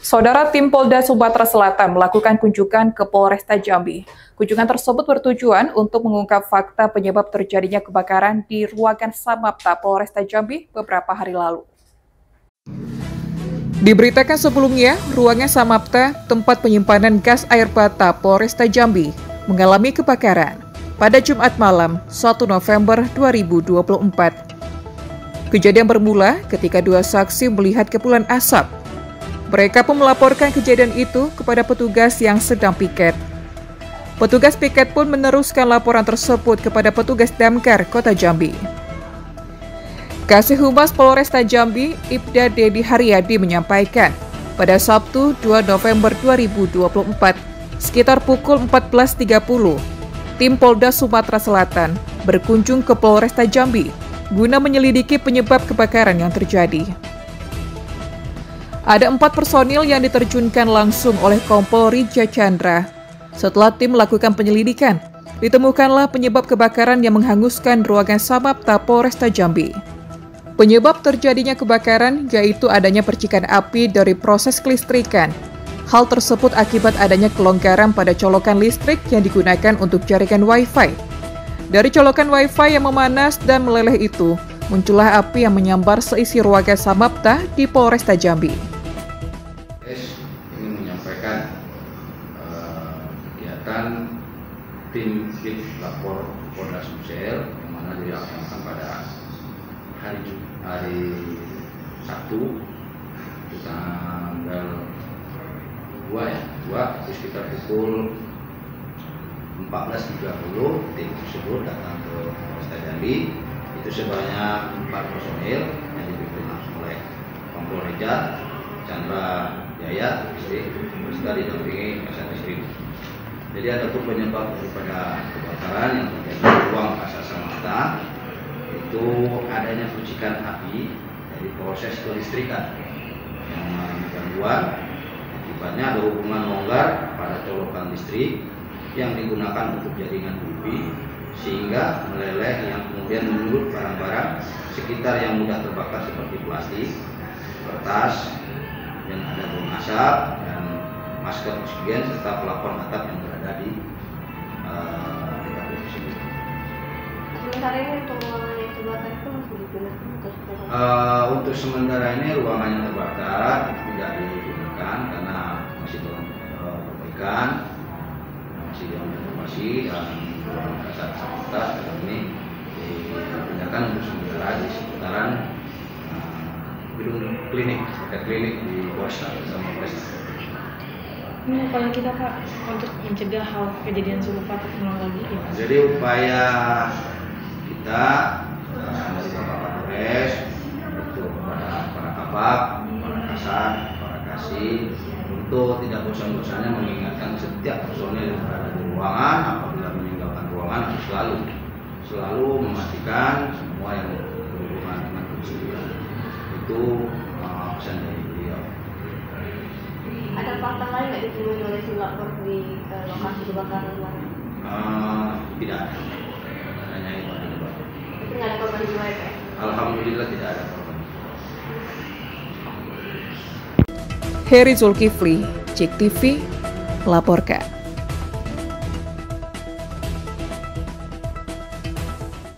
Saudara, tim Polda Sumatera Selatan melakukan kunjungan ke Polresta Jambi. Kunjungan tersebut bertujuan untuk mengungkap fakta penyebab terjadinya kebakaran di ruangan Samapta Polresta Jambi beberapa hari lalu. Diberitakan sebelumnya, ruangan Samapta, tempat penyimpanan gas air mata Polresta Jambi, mengalami kebakaran pada Jumat malam 1 November 2024. Kejadian bermula ketika dua saksi melihat kepulan asap. Mereka pun melaporkan kejadian itu kepada petugas yang sedang piket. Petugas piket pun meneruskan laporan tersebut kepada petugas Damkar Kota Jambi. Kasih Humas Polresta Jambi, Ibda Dedi Haryadi menyampaikan, pada Sabtu 2 November 2024, sekitar pukul 14.30, tim Polda Sumatera Selatan berkunjung ke Polresta Jambi guna menyelidiki penyebab kebakaran yang terjadi. Ada 4 personil yang diterjunkan langsung oleh Kompol Rija Chandra. Setelah tim melakukan penyelidikan, ditemukanlah penyebab kebakaran yang menghanguskan ruangan Samapta Polresta Jambi. Penyebab terjadinya kebakaran yaitu adanya percikan api dari proses kelistrikan. Hal tersebut akibat adanya kelonggaran pada colokan listrik yang digunakan untuk jaringan Wi-Fi. Dari colokan Wi-Fi yang memanas dan meleleh itu, muncullah api yang menyambar seisi ruangan Samapta di Polresta Jambi. Ingin menyampaikan kegiatan tim lapor Polda Sumsel yang mana dilaksanakan pada hari Sabtu tanggal 2 itu sekitar pukul 14.30 tim tersebut datang ke Polresta Jambi. Itu sebanyak 4 personil yang dipimpin langsung oleh Kompol Rija Chandra Jaya, serta didampingi Kasat. Jadi ada pun penyebab daripada kebakaran yang terjadi di ruang Kasat Samapta itu adanya percikan api dari proses kelistrikan yang mengalami gangguan. Akibatnya ada hubungan longgar pada colokan listrik yang digunakan untuk jaringan wifi sehingga meleleh yang kemudian menyulut barang-barang sekitar yang mudah terbakar seperti plastik, kertas, yang ada bom asap dan masker oksigen serta pelapon atap yang berada di tkp tersebut. Sementara ini untuk ruangan yang terbakar itu masih digunakan untuk sementara ini ruangan yang terbakar tidak digunakan karena masih dalam perbaikan, masih dalam renovasi dan ruangan Kasat Samapta sekarang ini dipindahkan untuk sementara di seputaran gedung klinik di Polresta sama Polresta. Ini upaya kita Pak untuk mencegah hal kejadian serupa terulang lagi ya? Jadi upaya kita dari Bapak Kapolres untuk para kabak, para kasat, para kasih untuk tidak bosan-bosannya mengingatkan setiap personil yang berada di ruangan apabila meninggalkan ruangan harus selalu mematikan semua yang berhubungan dengan kelistrikan. Itu pesan dari beliau. Ada fakta lain nggak ditemui oleh si lapor di lokasi kebakaran lain? Tidak ada. Hanya itu aja. Itu nggak ada korban jiwa ya? Alhamdulillah tidak ada korban. Heri Zulkifli, Cek TV, melaporkan.